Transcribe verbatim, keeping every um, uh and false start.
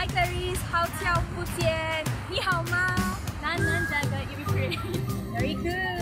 Clarice，好久不见，你好吗？ 难难jaga, you be pretty. Very good.